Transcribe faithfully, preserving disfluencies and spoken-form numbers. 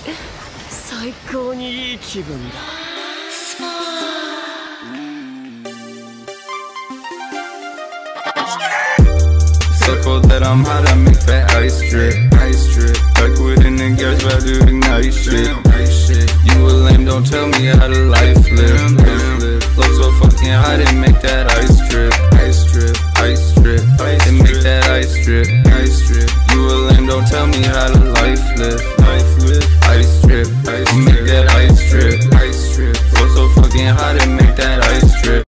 最高にいい気分だ。 So cold that I'm hot, I make that ice drip. Ice drip. Liquid in the gas, about to ignite shit. shit. You a lame, don't tell me how to life live. Flow so fucking hot, it make that ice drip. Ice drip, ice drip. It make that ice drip. Ice drip. You a lame, don't tell me how to life live.